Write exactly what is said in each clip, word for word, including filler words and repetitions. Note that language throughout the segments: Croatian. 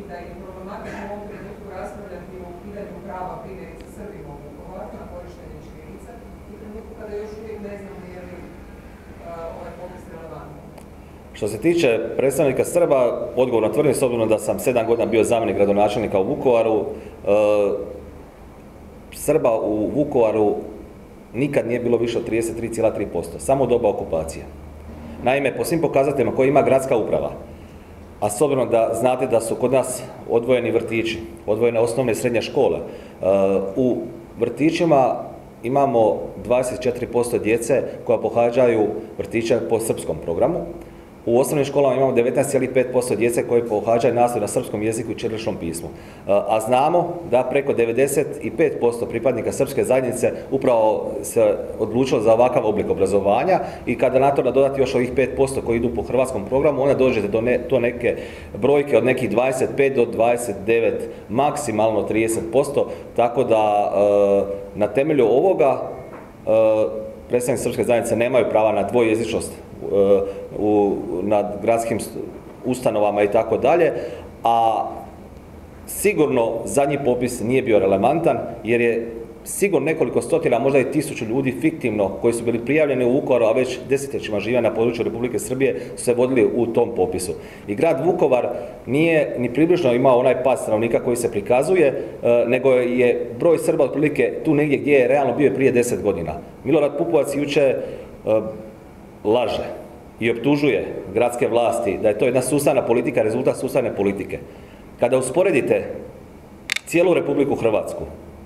da je problematično u ovom trenutku raspravljati o ukidanju prava primjerice Srbima u Vukovaru na korištenje ćirilice u trenutku kada još uvijek ne znamo je li ovaj popis relevantan. Što se tiče predstavnika Srba, odgovorno tvrdim, s obzirom da sam sedam godina bio zamjenik gradonačelnika u Vukovaru, Srba u Vukovaru nikad nije bilo više od trideset tri zarez tri posto, samo u doba okupacije. Naime, po svim pokazateljima koje ima gradska uprava, a s obzirom da znate da su kod nas odvojeni vrtići, odvojene osnovne i srednje škole, u vrtićima imamo dvadeset četiri posto djece koja pohađaju vrtiće po srpskom programu. U osnovnim školama imamo devetnaest zarez pet posto djece koje pohađaju nastavu na srpskom jeziku i ćiriličnom pismu. A znamo da preko devedeset pet posto pripadnika srpske zajednice upravo se odlučilo za ovakav oblik obrazovanja i kada na to nadodati još ovih pet posto koji idu po hrvatskom programu, onda dođete do ne, to neke brojke od nekih dvadeset pet do dvadeset devet, maksimalno trideset posto, tako da na temelju ovoga predstavnici srpske zajednice nemaju prava na dvojezičnost u, nad gradskim ustanovama i tako dalje, a sigurno zadnji popis nije bio relevantan jer je sigurno nekoliko stotina, možda i tisuću ljudi fiktivno koji su bili prijavljeni u Vukovaru, a već desetljećima žive na području Republike Srbije, su se vodili u tom popisu. I grad Vukovar nije ni približno imao onaj pad stanovnika koji se prikazuje, nego je broj Srba otprilike tu negdje gdje je realno bio prije deset godina. Milorad Pupovac juče laže i optužuje gradske vlasti da je to jedna sustavna politika, rezultat sustavne politike. Kada usporedite cijelu Republiku Hrvatsku,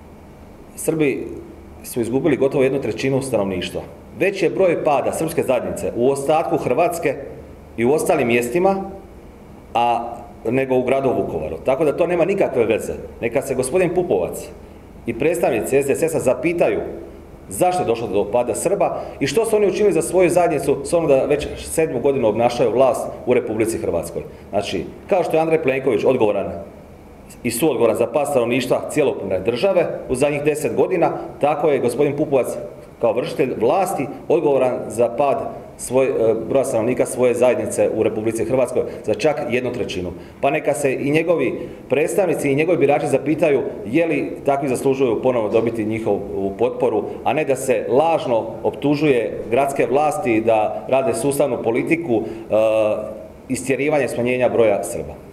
Srbi su izgubili gotovo jednu trećinu stanovništva. Veći je broj pada srpske zajednice u ostatku Hrvatske i u ostalim mjestima, a nego u gradu Vukovaru. Tako da to nema nikakve veze. Neka se gospodin Pupovac i predstavnici S D S S-a zapitaju zašto je došlo do pada Srba i što su oni učinili za svoju zajednicu s onom da već sedmu godinu obnašaju vlast u Republici Hrvatskoj. Znači, kao što je Andrej Plenković odgovoran i suodgovoran za pad stanovništva cjelokupne države u zadnjih deset godina, tako je gospodin Pupovac kao vršitelj vlasti odgovoran za pad svoj, broja stanovnika svoje zajednice u Republici Hrvatskoj za čak jednu trećinu. Pa neka se i njegovi predstavnici i njegovi birači zapitaju je li takvi zaslužuju ponovno dobiti njihovu potporu, a ne da se lažno optužuje gradske vlasti da rade sustavnu politiku istjerivanja i smanjenja broja Srba.